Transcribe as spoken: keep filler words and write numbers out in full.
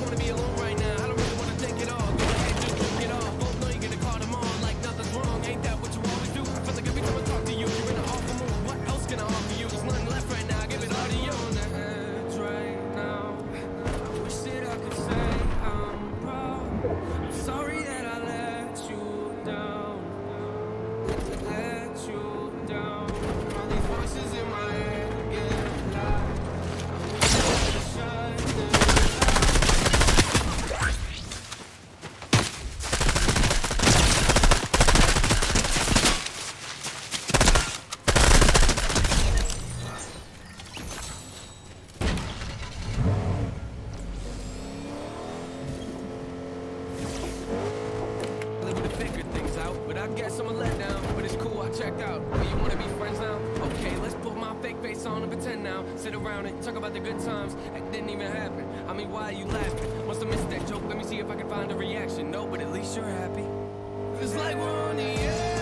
wanna be alone right now. I don't really wanna take it all. Go ahead, just drink it all. Both know you're gonna call them on like nothing's wrong. Ain't that what you always do? I feel like every time I talk to you, you're in an awful mood. What else can I offer you? There's nothing left right now. Give it all to you. On the edge right now. I wish that I could say I'm wrong. I'm sorry that I let you down. Let you down. All these voices in my head get loud. I wish I could shut them down. But I guess I'm a letdown, but it's cool, I checked out. Oh, you wanna be friends now? Okay, let's put my fake face on and pretend now. Sit around and talk about the good times that didn't even happen. I mean, why are you laughing? Must have missed that joke, let me see if I can find a reaction. No, but at least you're happy. It's like we're on the edge.